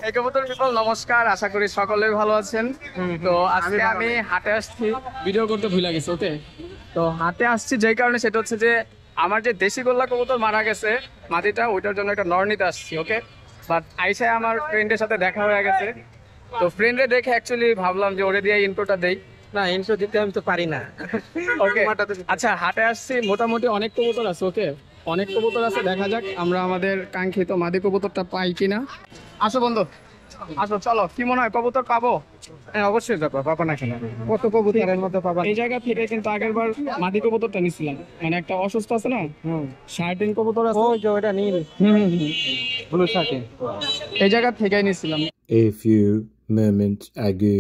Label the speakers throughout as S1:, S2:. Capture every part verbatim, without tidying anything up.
S1: এই কবুতর পিপল নমস্কার, আশা করি সকলেই ভালো আছেন। তো আজকে আমি হাটে আসছি, ভিডিও করতে ভুলে গেছি। ওকে, তো হাটে আসছি যেই কারণে, সেটা হচ্ছে যে আমার যে দেশি গোল্লা কবুতর মারা গেছে মাটিটা, ওইটার জন্য একটা নর নিতে আসছি। ওকে, বাট আইসায় আমার ফ্রেন্ডের সাথে দেখা হয়ে গেছে। তো ফ্রেন্ডে দেখে অ্যাকচুয়ালি ভাবলাম যে ওরে দিয়ে ইন্ট্রোটা দেই।
S2: না, ইন্ট্রো দিতে আমি তো পারি না।
S1: ওকে, আচ্ছা হাটে আসছি, মোটামুটি অনেক কবুতর আছে। ওকে, অনেক কবুতর আছে, দেখা যাক আমরা আমাদের কাঙ্ক্ষিত মাদি কবুতরটা পাই কিনা। আসো বন্ধু, আসো, চলো। কি মনে হয় কবুতর পাবো?
S2: হ্যাঁ, অবশ্যই যাবো, পাবা না কেন? কত কবুতরের মধ্যে পাবা।
S1: এই জায়গা থেকে কিন্তু আগের বার মাদি কবুতরটা নিছিলাম, মানে একটা অসুস্থ আছে না,
S2: হুম,
S1: শার্টিন কবুতর আছে।
S2: ওই যে ওটা নীল
S1: হুম হুম হুম।
S2: ব্লু শার্টে।
S1: এই জায়গা থেকেই নিছিলাম।
S3: A few moments ago.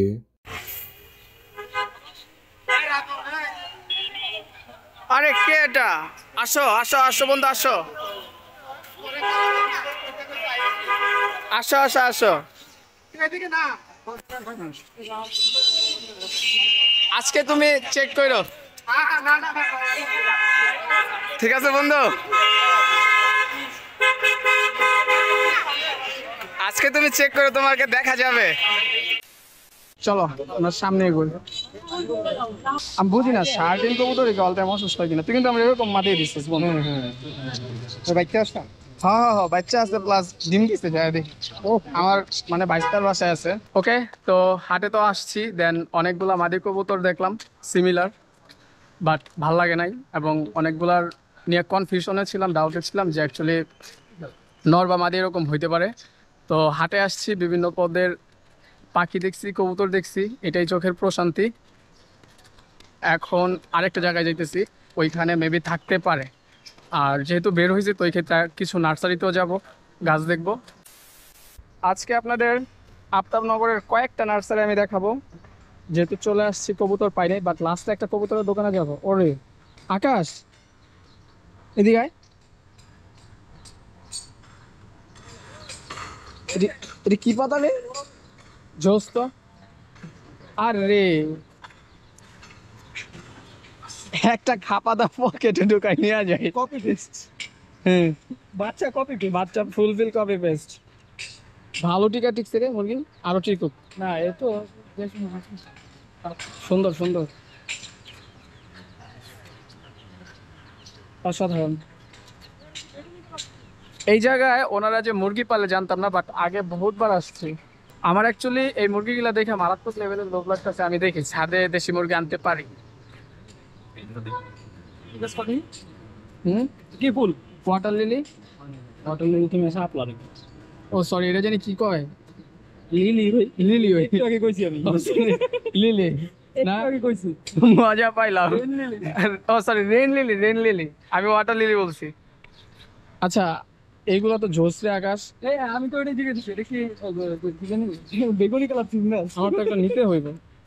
S1: আরে কে এটা? আসো আসো আসো বন্ধু, আসো আসো আসো আসো। আজকে তুমি চেক করো, ঠিক আছে বন্ধু? আজকে তুমি চেক করো, তোমাকে দেখা যাবে। চলো আমরা সামনে এগোই। আমি বুঝি না শার্টিন কবুতর জল তেমন অসুস্থ হয় কিনা। তুই কিন্তু আমরা এরকম মাতিয়ে দিচ্ছিস বন্ধু।
S2: বাচ্চা আসতাম।
S1: হ্যাঁ হ্যাঁ হ্যাঁ, বাচ্চা আছে, প্লাস ডিম দিচ্ছে যায় দেখ। ও আমার মানে বাইশটার বাসায় আছে। ওকে, তো হাটে তো আসছি, দেন অনেকগুলা মাদি কবুতর দেখলাম সিমিলার, বাট ভাল লাগে নাই, এবং অনেকগুলার নিয়ে কনফিউশনে ছিলাম, ডাউটে ছিলাম যে অ্যাকচুয়ালি নর বা মাদি এরকম হইতে পারে। তো হাটে আসছি, বিভিন্ন পদের পাখি দেখছি, কবুতর দেখছি, এটাই চোখের প্রশান্তি। এখন আরেকটা জায়গায় যাইতেছি, ওইখানে মেবি থাকতে পারে। আর যেহেতু বের হয়েছি, তো এই ক্ষেত্রে কিছু নার্সারিতেও যাব, গাছ দেখব। আজকে আপনাদের আফতাবনগরের কয়েকটা নার্সারি আমি দেখাবো, যেহেতু চলে আসছি, কবুতর পাই নাই। বাট লাস্টে একটা কবুতরের দোকানে যাব। ওরে আকাশ, এদিকে আয়। এটি- এটি কি পাতা রে? জোস তো। আর রে একটা খাপাদা পকেটে ঢুকাই নিয়ে যায়।
S2: Copy paste.
S1: হ্যাঁ,
S2: বাচ্চা কপি পেস্ট।
S1: বাচ্চা ফুলফিল কপি পেস্ট। ভালো টিকা টিকছে রে মুরগি, আরো টিকুক।
S2: না, এ তো
S1: সুন্দর সুন্দর, অসাধারণ। এই জায়গায় ওনারা যে মুরগি পালে জানতাম না, বাট আগে বহুতবার আসছি। আমার অ্যাকচুয়ালি এই মুরগিগুলা দেখে মারাত্মক লেভেলের লোভ লাগতেছে। আমি দেখি ছাদে দেশি মুরগি আনতে পারি। হুম,
S2: কি ফুল?
S1: Water lily.
S2: ওয়াটার লিলি তুমি এসে আপলা রে।
S1: ও সরি, এটা জানি কি কয়।
S2: লিলি ভাই,
S1: লিলি ওই
S2: একটু আগে কইছি আমি।
S1: লিলি না,
S2: একটু আগে কইছি।
S1: মজা পাইলাম। ও sorry, rain lily, rain lily, আমি ওয়াটার লিলি বলছি। আচ্ছা, এইগুলো তো ঝোসরে আকাশ।
S2: এই আমি তো ওটা জিজ্ঞেস করছি, এটা কি কি জানি বেগুনি কালার সিগন্যাল।
S1: আমার তো একটা নিতে হইব।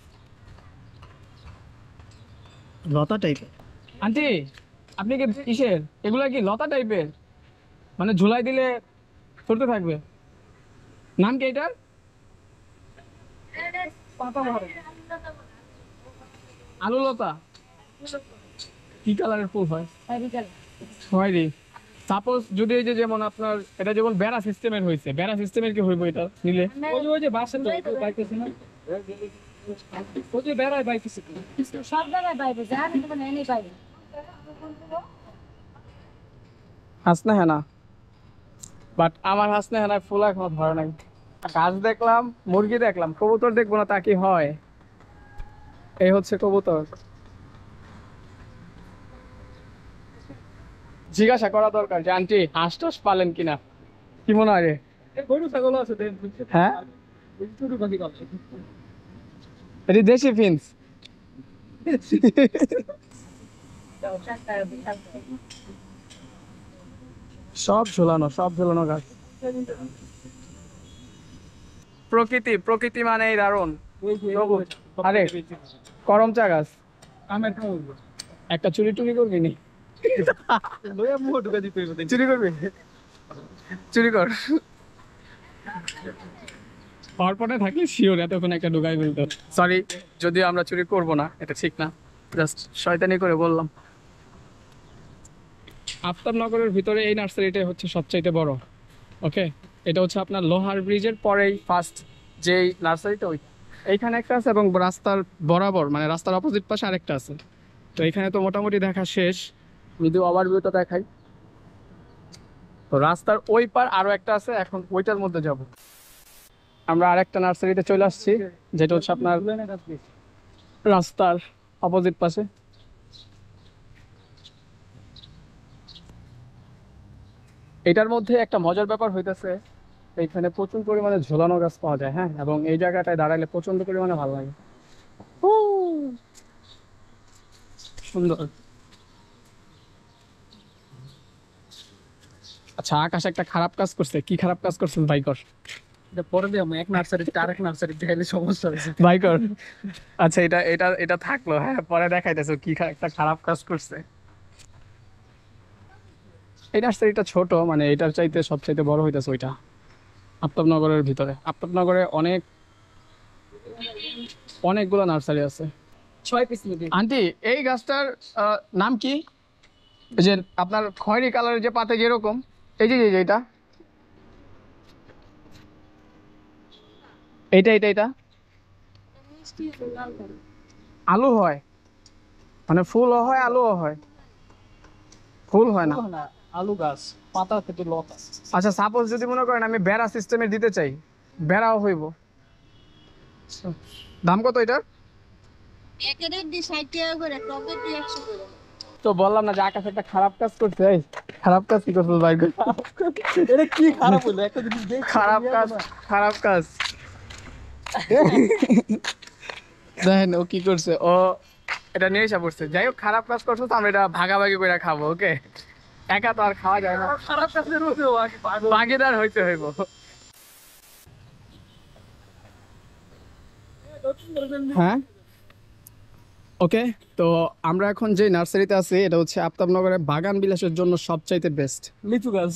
S2: লতা টাইপের।
S1: আন্টি, আপনি কি কিসের? এগুলা কি লতা টাইপের, মানে ঝুলাই দিলে চলতে থাকবে? নাম কি এটার? আলু লতা। কি কালারের ফুল হয়? খয়েরি। সাপোজ যদি এই যে যেমন আপনার এটা যেমন বেড়া সিস্টেমের হয়েছে, বেড়া সিস্টেমের কি হইব এটা নিলে?
S2: ওই যে ওই যে বাসের বাইতেছে না, ওই যে বেড়ায় বাইতেছে।
S4: সব জায়গায় বাইরে যা আমি তোমার এনে বাইরে
S1: হাসনা হেনা, বাট আমার হাসনা হেনায় ফুল এখনো ধরে নাই। গাছ দেখলাম, মুরগি দেখলাম, কবুতর দেখবো না তা কি হয়? এই হচ্ছে কবুতর। জিজ্ঞাসা করা দরকার যে আন্টি হাঁস টাস পালেন কিনা, কি মনে হয় রে?
S2: গরু ছাগল আছে।
S1: হ্যাঁ,
S2: ছোট পাখি কাল
S1: এটি দেশি ফিন্স। সব ঝুলানো, সব ঝুলানো গাছ। প্রকৃতি, প্রকৃতি মানেই দারুণ। সবুজ। আরে করম চা গাছ,
S2: আমের খাবো।
S1: একটা চুরি টুরি করবি নি?
S2: লইয়া মুখ ঢুকা দিতে হইব।
S1: চুরি করবি? চুরি কর। পাওয়ারপটে থাকলে শিওর এতক্ষণ একটা ঢুকাই বলতো। সরি, যদিও আমরা চুরি করব না, এটা ঠিক না, জাস্ট শয়তানি করে বললাম। আফতাবনগরের ভিতরে এই নার্সারিটাই হচ্ছে সবচাইতে বড়। ওকে, এটা হচ্ছে আপনার লোহার ব্রিজের পরেই ফার্স্ট যেই নার্সারিটা ওই এইখানে একটা আছে এবং রাস্তার বরাবর মানে রাস্তার অপোজিট পাশে আরেকটা আছে। তো এখানে তো মোটামুটি দেখা শেষ, যদি ওভারভিউটা দেখাই তো রাস্তার ওই পার আরো একটা আছে, এখন ওইটার মধ্যে যাব। আমরা আরেকটা নার্সারিতে চলে আসছি যেটা হচ্ছে আপনার রাস্তার অপোজিট পাশে। এটার মধ্যে একটা মজার ব্যাপার হইতেছে, এইখানে প্রচুর পরিমাণে ঝোলানো গাছ পাওয়া যায়। হ্যাঁ, এবং এই জায়গাটায় দাঁড়ালে প্রচন্ড পরিমাণে ভালো লাগে। সুন্দর। আচ্ছা, আকাশ একটা খারাপ কাজ করছে। কি খারাপ কাজ করছেন ভাইকর?
S2: এটা পরে দিয়ে আমি এক নার্সারি আরেক নার্সারি দেখাইলে সমস্যা হয়েছে।
S1: ভাইকর আচ্ছা, এটা এটা এটা থাকলো, হ্যাঁ পরে দেখাইতেছো কি খা- একটা খারাপ কাজ করছে। এই নার্সারিটা ছোট, মানে এটার চাইতে সবচাইতে বড় হইতেছে ওইটা আফতাবনগরের ভিতরে। আফতাবনগরে অনেক অনেকগুলো নার্সারি আছে।
S2: ছয় পিস নিবি।
S1: আন্টি, এই গাছটার আহ, নাম কি? এই যে আপনার খয়েরি কালারের যে পাতে যেরকম, এই যে এই যে এটা এইটা এটা এটা আলু হয়, মানে ফুলও হয় আলুও হয়। ফুল হয় না।
S2: না, আলু গাছ পাতা থেকে লতা।
S1: আচ্ছা, সাপোজ যদি মনে করেন আমি বেড়া সিস্টেমে দিতে চাই, বেড়াও হইব। দাম কত এটার?
S4: একের দিয়ে ষাট টাকা করে, টপের দিয়ে একশো করে।
S1: তো বললাম না যে আকাশ একটা খারাপ কাজ করছে। এই খারাপ কাজ কি করছো ভাই?
S2: এটা কি খারাপ হলো? একটা জিনিস দেখ,
S1: খারাপ কাজ, খারাপ কাজ। দেখেন ও কি করছে, ও এটা নিয়ে এসে পড়ছে। যাই হোক, খারাপ কাজ করছো তো আমরা এটা ভাগাভাগি করে খাবো। ওকে, একা তো আর খাওয়া যায় না,
S2: খারাপ কাজের মধ্যে
S1: ভাগিদার হইতে হইব। হ্যাঁ, ওকে। তো আমরা এখন যে নার্সারিতে আছি এটা হচ্ছে আফতাবনগরের বাগান বিলাসের জন্য সবচাইতে বেস্ট।
S2: লিচু গাছ।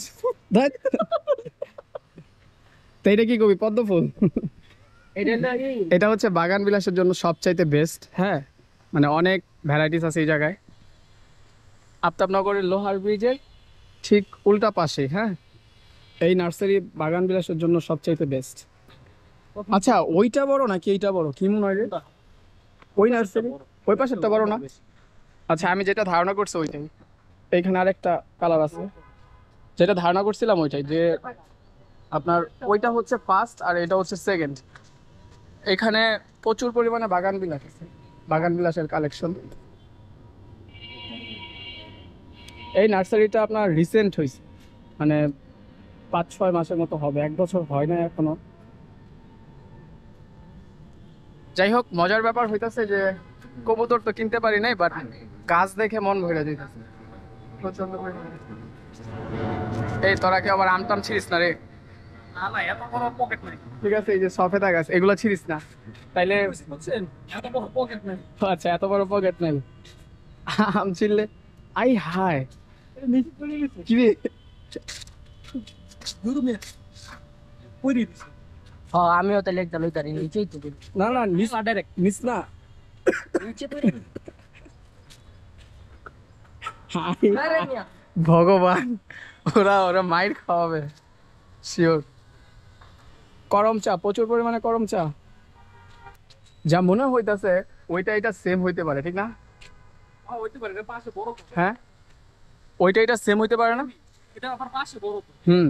S1: তো এটা কি কবি? পদ্ম ফুল।
S2: এটা না কি?
S1: এটা হচ্ছে বাগান বিলাসের জন্য সবচাইতে বেস্ট। হ্যাঁ, মানে অনেক ভ্যারাইটিস আছে এই জায়গায়। আফতাবনগরের লোহার ব্রিজের ঠিক উল্টা পাশে। হ্যাঁ, এই নার্সারি বাগান বিলাসের জন্য সবচাইতে বেস্ট। আচ্ছা, ওইটা বড় নাকি এইটা বড়? কি মনে হয় রে? ওই নার্সারি ওই পাশেরটা বড় না? আচ্ছা, আমি যেটা ধারণা করছি ওইটাই। এইখানে আরেকটা কালার আছে, যেটা ধারণা করছিলাম ওইটাই, যে আপনার ওইটা হচ্ছে ফার্স্ট আর এটা হচ্ছে সেকেন্ড। এখানে প্রচুর পরিমাণে বাগান বিলাস আছে, বাগান বিলাসের কালেকশন। এই নার্সারিটা আপনার রিসেন্ট হয়েছে, মানে পাঁচ ছয় মাসের মতো হবে, এক বছর হয় না এখনো। যাই হোক, মজার ব্যাপার হইতাছে যে কবুতর তো কিনতে পারি নাই, বাট গাছ দেখে মন ভরে যাইতেছে প্রচন্ড পরিমাণে। এই তোরা কি আবার আমটাম ছিড়িস না রে?
S2: না না, এত বড় পকেট নাই।
S1: ঠিক আছে, এই যে সফেদা গাছ এগুলো ছিড়িস না তাইলে।
S2: বুঝছেন? এত বড় পকেট নাই।
S1: আচ্ছা, এত বড় পকেট নাই, আম ছিড়লে আই হায়
S2: নিচে পড়ে গেছে।
S1: কি রে?
S2: দুরু মে পড়ে দিছে। হ্যাঁ, আমিও তাহলে একটা লইতারি নিচেই তো দিই।
S1: না না, নিস
S2: না ডাইরেক্ট
S1: নিস না।
S2: নিচে পড়ে।
S1: হায়,
S2: আরে মিয়া,
S1: ভগবান, ওরা ওরা মাইর খাওয়াবে শিওর। করম চা, প্রচুর পরিমাণে করম চা। যা মনে হইতাছে ওইটা এটা সেম হইতে পারে, ঠিক না?
S2: হ্যাঁ হইতে পারে, এর পাশে বড় তো।
S1: হ্যাঁ, ওইটা এটা সেম হইতে পারে না?
S2: এটা আবার পাশে বড় তো।
S1: হুম।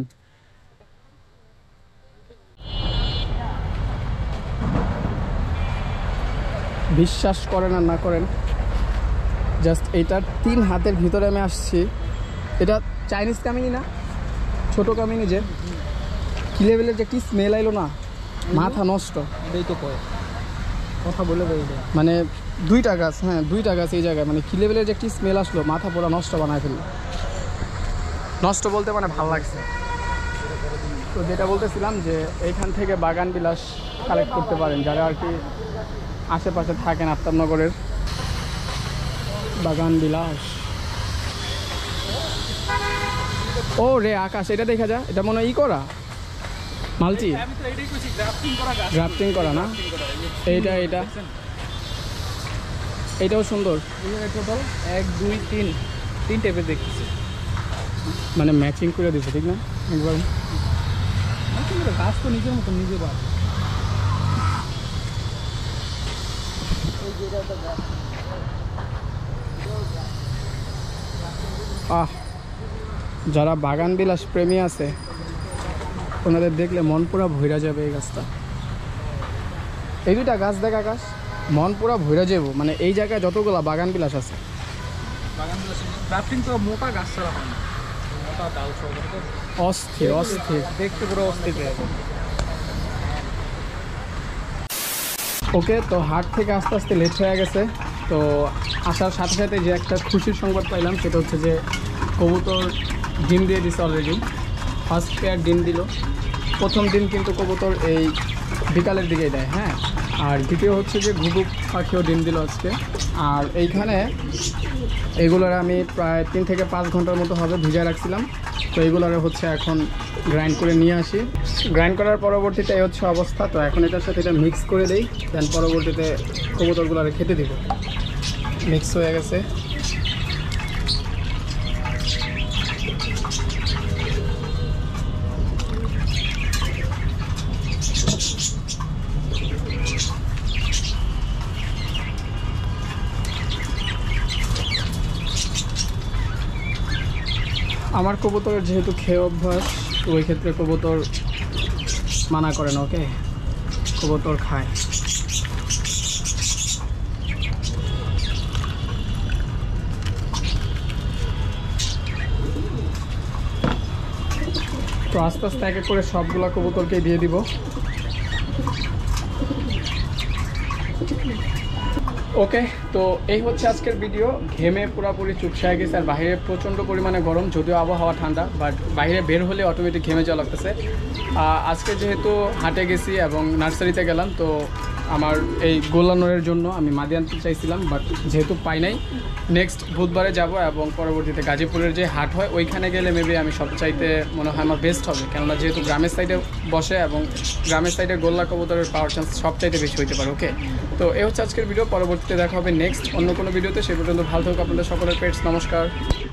S1: বিশ্বাস করেন আর না করেন, জাস্ট এইটার তিন হাতের ভিতরে আমি আসছি। এটা চাইনিজ কামিনি না, ছোট কামিনি, যে কি লেভেলের যে কি স্মেল আইলো না, মাথা নষ্ট।
S2: এটাই তো কয় কথা বলে বলে
S1: মানে দুইটা গাছ, হ্যাঁ দুইটা গাছ এই জায়গায়, মানে কি লেভেলের যে কি স্মেল আসলো, মাথা পুরো নষ্ট বানায় ফেললো। নষ্ট বলতে মানে ভালো লাগছে। তো যেটা বলতেছিলাম যে এইখান থেকে বাগান বিলাস কালেক্ট করতে পারেন যারা আর কি আশেপাশে থাকেন আফতাবনগরের। বাগান বিলাস। ও রে আকাশ, এটা দেখা যা, এটা মনে হয় ই করা মালচি,
S2: আমি তো এটাই কইছি, গ্রাফটিং করা গাছ।
S1: গ্রাফটিং করা না? এইটা এইটা এইটাও সুন্দর,
S2: এখানে টোটাল এক দুই তিন তিন টাইপের দেখতেছি।
S1: মানে ম্যাচিং করে দিছে, ঠিক না? একবার
S2: সুন্দর গাছ তো নিজের মতো নিজে বাড়ে।
S1: আহ যারা বাগান বিলাস প্রেমী আছে ওনাদের দেখলে মন পুরা ভইরা যাবে এই গাছটা। এই দুইটা গাছ দেখ আকাশ, মন পুরা ভইরা যাবো। মানে এই জায়গায় যতগুলা বাগান বিলাস আছে,
S2: বাগানগুলো গ্রাফটিং তো মোটা গাছ ছাড়া হয় না, মোটা ডাল সহ
S1: অস্থির অস্থির।
S2: দেখতে পুরো অস্থির হয়ে যাবে।
S1: ওকে, তো হাট থেকে আস্তে আস্তে লেট হয়ে গেছে। তো আসার সাথে সাথে যে একটা খুশির সংবাদ পাইলাম সেটা হচ্ছে যে কবুতর ডিম দিয়ে দিছে অলরেডি। ফার্স্ট পেয়ার ডিম দিল। প্রথম দিন কিন্তু কবুতর এই বিকালের দিকেই দেয়, হ্যাঁ। আর দ্বিতীয় হচ্ছে যে ঘুঘু পাখিও ডিম দিল আজকে। আর এইখানে এগুলোর আমি প্রায় তিন থেকে পাঁচ ঘন্টার মতো হবে ভিজায় রাখছিলাম। তো এগুলোর হচ্ছে এখন গ্রাইন্ড করে নিয়ে আসি। গ্রাইন্ড করার পরবর্তীতে এই হচ্ছে অবস্থা। তো এখন এটার সাথে এটা মিক্স করে দিই, দেন পরবর্তীতে কবুতরগুলোর খেতে দিব। মিক্স হয়ে গেছে। আমার কবুতরের যেহেতু খেয়ে অভ্যাস, তো ওই ক্ষেত্রে কবুতর মানা করে না। ওকে, কবুতর খায়। তো আস্তে আস্তে এক এক করে সবগুলা কবুতরকে দিয়ে দিব। ওকে, তো এই হচ্ছে আজকের ভিডিও। ঘেমে পুরোপুরি চুপসায় গেছে, আর বাইরে প্রচণ্ড পরিমাণে গরম, যদিও আবহাওয়া ঠান্ডা, বাট বাইরে বের হলে অটোমেটিক ঘেমে যাওয়া লাগতেছে। আজকে যেহেতু হাটে গেছি এবং নার্সারিতে গেলাম, তো আমার এই গোলানোরের জন্য আমি মাদি আনতে চাইছিলাম, বাট যেহেতু পাই নাই, নেক্সট বুধবারে যাব এবং পরবর্তীতে গাজীপুরের যে হাট হয় ওইখানে গেলে মেবি আমি সবচাইতে মনে হয় আমার বেস্ট হবে, কেননা যেহেতু গ্রামের সাইডে বসে এবং গ্রামের সাইডে গোল্লা কবুতরের পাওয়ার চান্স সবচাইতে বেশি হইতে পারে। ওকে, তো এই হচ্ছে আজকের ভিডিও। পরবর্তীতে দেখা হবে নেক্সট অন্য কোনো ভিডিওতে। সে পর্যন্ত ভালো থাকুক আপনাদের সকলের পেটস। নমস্কার।